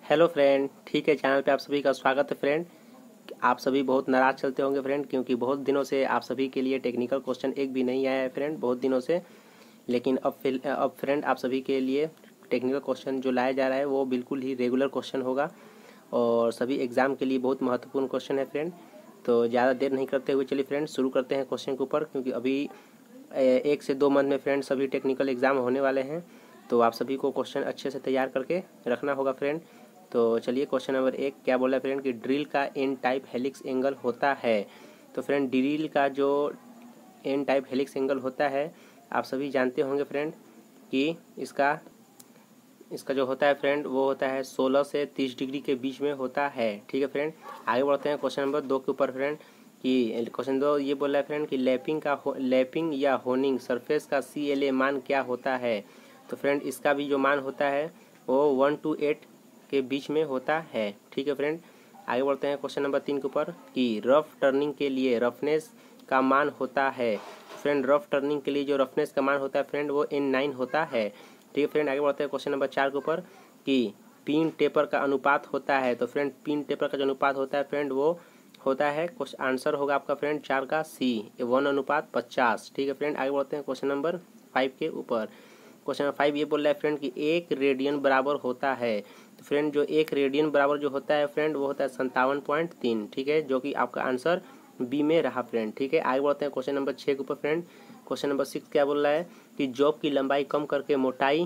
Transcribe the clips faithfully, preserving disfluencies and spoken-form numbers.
Hello friend, ठीक है। Channel पे आप सभी का स्वागत है फ्रेंड। आप सभी बहुत नाराज़ चलते होंगे फ्रेंड, क्योंकि बहुत दिनों से आप सभी के लिए टेक्निकल क्वेश्चन एक भी नहीं आया है फ्रेंड, बहुत दिनों से। लेकिन अब फिर अब फ्रेंड आप सभी के लिए टेक्निकल क्वेश्चन जो लाया जा रहा है वो बिल्कुल ही रेगुलर क्वेश्चन होगा और सभी एग्ज़ाम के लिए बहुत महत्वपूर्ण क्वेश्चन है फ्रेंड। तो ज़्यादा देर नहीं करते हुए चलिए फ्रेंड शुरू करते हैं क्वेश्चन के ऊपर, क्योंकि अभी एक से दो मंथ में फ्रेंड सभी टेक्निकल एग्ज़ाम होने वाले हैं। तो आप सभी को क्वेश्चन अच्छे से तैयार करके रखना होगा फ्रेंड। तो चलिए क्वेश्चन नंबर एक क्या बोला है फ्रेंड कि ड्रिल का एन टाइप हेलिक्स एंगल होता है। तो फ्रेंड ड्रिल का जो एन टाइप हेलिक्स एंगल होता है आप सभी जानते होंगे फ्रेंड कि इसका इसका जो होता है फ्रेंड वो होता है सोलह से तीस डिग्री के बीच में होता है। ठीक है फ्रेंड, आगे बढ़ते हैं क्वेश्चन नंबर दो के ऊपर फ्रेंड कि क्वेश्चन दो ये बोला है फ्रेंड कि लैपिंग का लैपिंग या होनिंग सरफेस का सी एल ए मान क्या होता है। तो फ्रेंड इसका भी जो मान होता है वो वन टू एट के बीच में होता है। ठीक है फ्रेंड, आगे बढ़ते हैं क्वेश्चन नंबर तीन के ऊपर कि रफ टर्निंग के लिए रफनेस का मान होता है। फ्रेंड रफ टर्निंग के लिए जो रफनेस का मान होता है फ्रेंड वो एन नाइन होता है। ठीक है फ्रेंड, आगे बढ़ते हैं क्वेश्चन नंबर चार के ऊपर कि पिन टेपर का अनुपात होता है। तो फ्रेंड पिन टेपर का जो अनुपात होता है फ्रेंड वो होता है, क्वेश्चन आंसर होगा आपका फ्रेंड चार का सी, वन अनुपात पचास। ठीक है फ्रेंड, आगे बढ़ते हैं क्वेश्चन नंबर फाइव के ऊपर। क्वेश्चन नंबर फाइव ये बोल रहा है फ्रेंड कि एक रेडियन बराबर होता है। तो फ्रेंड जो एक रेडियन बराबर जो होता है फ्रेंड वो होता है संतावन पॉइंट तीन। ठीक है, जो कि आपका आंसर बी में रहा फ्रेंड। ठीक है, आगे बढ़ते हैं क्वेश्चन नंबर छः के ऊपर फ्रेंड। क्वेश्चन नंबर सिक्स क्या बोल रहा है कि जॉब की लंबाई कम करके मोटाई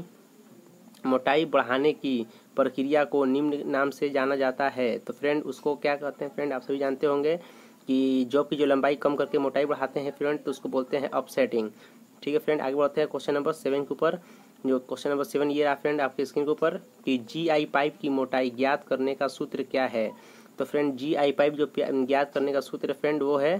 मोटाई बढ़ाने की प्रक्रिया को निम्न नाम से जाना जाता है। तो फ्रेंड उसको क्या कहते हैं फ्रेंड, आप सभी जानते होंगे कि जॉब की जो लंबाई कम करके मोटाई बढ़ाते हैं फ्रेंड तो उसको बोलते हैं अपसेटिंग। ठीक है फ्रेंड, आगे बढ़ते हैं क्वेश्चन नंबर सेवन के ऊपर। जो क्वेश्चन नंबर सेवन ये रहा फ्रेंड आपके स्क्रीन के ऊपर कि जी आई पाइप की मोटाई ज्ञात करने का सूत्र क्या है। तो फ्रेंड जी आई पाइप जो ज्ञात करने का सूत्र फ्रेंड वो है,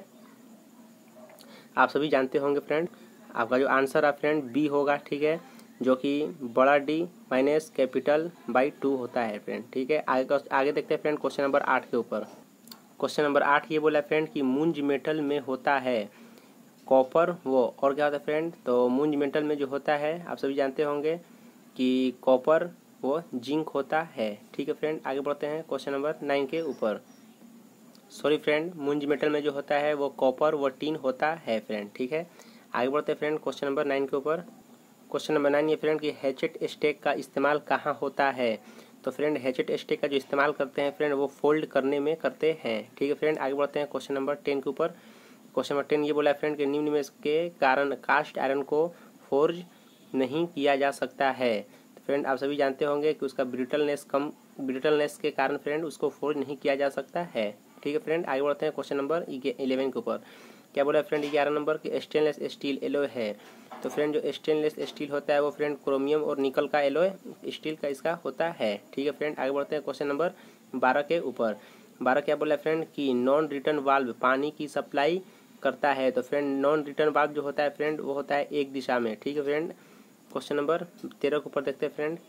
आप सभी जानते होंगे फ्रेंड, आपका जो आंसर है फ्रेंड बी होगा। ठीक है, जो कि बड़ा D minus capital by two होता है फ्रेंड। ठीक है, आगे आगे देखते हैं फ्रेंड क्वेश्चन नंबर आठ के ऊपर। क्वेश्चन नंबर आठ ये बोला फ्रेंड कि मुंज मेटल में होता है कॉपर वो और क्या होता है फ्रेंड। तो मुंज मेटल में जो होता है आप सभी जानते होंगे कि कॉपर वो जिंक होता है। ठीक है फ्रेंड, आगे बढ़ते हैं क्वेश्चन नंबर नाइन के ऊपर। सॉरी फ्रेंड, मुंज मेटल में जो होता है वो कॉपर व टीन होता है फ्रेंड। ठीक है, आगे बढ़ते हैं फ्रेंड क्वेश्चन नंबर नाइन के ऊपर। क्वेश्चन नंबर नाइन ये फ्रेंड कि हैचेट स्टेक का इस्तेमाल कहाँ होता है। तो फ्रेंड हैचेट स्टेक का जो इस्तेमाल करते हैं फ्रेंड वो फोल्ड करने में करते हैं। ठीक है फ्रेंड, आगे बढ़ते हैं क्वेश्चन नंबर टेन के ऊपर। क्वेश्चन नंबर टेन ये बोला है फ्रेंड कि निम्न में के कारण कास्ट आयरन को फोर्ज नहीं किया जा सकता है। तो फ्रेंड आप सभी जानते होंगे कि उसका ब्रिटलनेस कम ब्रिटलनेस के कारण फ्रेंड उसको फोर्ज नहीं किया जा सकता है। ठीक है फ्रेंड, आगे बढ़ते हैं क्वेश्चन नंबर इलेवन के ऊपर। क्या बोला है फ्रेंड ग्यारह नंबर कि स्टेनलेस स्टील एलोय है। तो फ्रेंड जो स्टेनलेस स्टील होता है वो फ्रेंड क्रोमियम और निकल का एलोय स्टील का इसका होता है। ठीक है फ्रेंड, आगे बढ़ते हैं क्वेश्चन नंबर बारह के ऊपर। बारह क्या बोला है फ्रेंड कि नॉन रिटर्न वाल्व पानी की सप्लाई करता है। तो फ्रेंड नॉन रिटर्न वाल्व जो होता है फ्रेंड वो होता है एक दिशा में। ठीक है फ्रेंड, क्वेश्चन नंबर तेरह के ऊपर देखते हैं फ्रेंड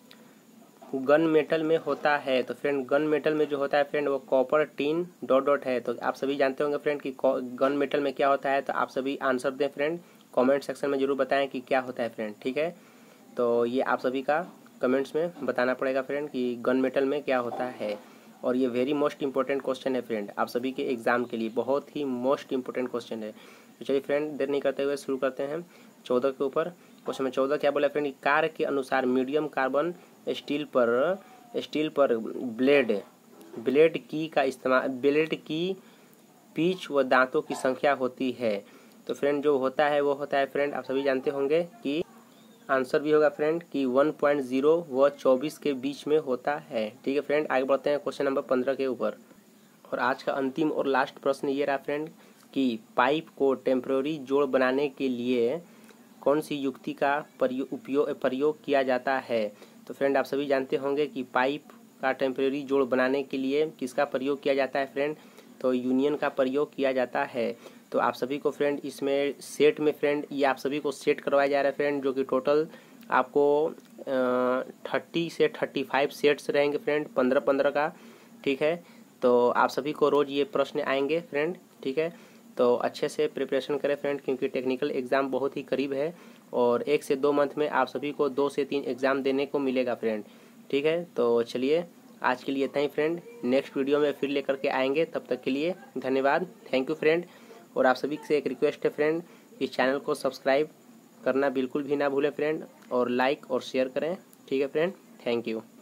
गन मेटल में होता है। तो फ्रेंड गन मेटल में जो होता है फ्रेंड वो कॉपर टीन डॉट डॉट है। तो आप सभी जानते होंगे फ्रेंड कि गन मेटल में क्या होता है। तो आप सभी आंसर दें फ्रेंड, कमेंट सेक्शन में जरूर बताएं कि क्या होता है फ्रेंड। ठीक है, तो ये आप सभी का कमेंट्स में बताना पड़ेगा फ्रेंड कि गन मेटल में क्या होता है। और ये वेरी मोस्ट इंपॉर्टेंट क्वेश्चन है फ्रेंड, आप सभी के एग्जाम के लिए बहुत ही मोस्ट इंपॉर्टेंट क्वेश्चन है। तो चलिए फ्रेंड देर नहीं करते हुए शुरू करते हैं चौदह के ऊपर। क्वेश्चन में चौदह क्या बोला फ्रेंड, कार्य के अनुसार मीडियम कार्बन स्टील पर स्टील पर ब्लेड ब्लेड की का इस्तेमाल ब्लेड की पीच व दांतों की संख्या होती है। तो फ्रेंड जो होता है वो होता है फ्रेंड आप सभी जानते होंगे कि आंसर भी होगा फ्रेंड कि वन पॉइंट ज़ीरो व चौबीस के बीच में होता है। ठीक है फ्रेंड, आगे बढ़ते हैं क्वेश्चन नंबर पंद्रह के ऊपर। और आज का अंतिम और लास्ट प्रश्न ये रहा फ्रेंड कि पाइप को टेम्पररी जोड़ बनाने के लिए कौन सी युक्ति का उपयोग प्रयोग किया जाता है। तो फ्रेंड आप सभी जानते होंगे कि पाइप का टेम्पररी जोड़ बनाने के लिए किसका प्रयोग किया जाता है फ्रेंड, तो यूनियन का प्रयोग किया जाता है। तो आप सभी को फ्रेंड इसमें सेट में फ्रेंड ये आप सभी को सेट करवाया जा रहा है फ्रेंड, जो कि टोटल आपको थर्टी से थर्टी फाइव सेट्स रहेंगे फ्रेंड, पंद्रह पंद्रह का। ठीक है, तो आप सभी को रोज़ ये प्रश्न आएंगे फ्रेंड। ठीक है, तो अच्छे से प्रिपरेशन करें फ्रेंड, क्योंकि टेक्निकल एग्ज़ाम बहुत ही करीब है और एक से दो मंथ में आप सभी को दो से तीन एग्ज़ाम देने को मिलेगा फ्रेंड। ठीक है, तो चलिए आज के लिए इतना ही फ्रेंड, नेक्स्ट वीडियो में फिर लेकर के आएंगे, तब तक के लिए धन्यवाद, थैंक यू फ्रेंड। और आप सभी से एक रिक्वेस्ट है फ्रेंड, इस चैनल को सब्सक्राइब करना बिल्कुल भी ना भूलें फ्रेंड, और लाइक और शेयर करें, ठीक है फ्रेंड, थैंक यू।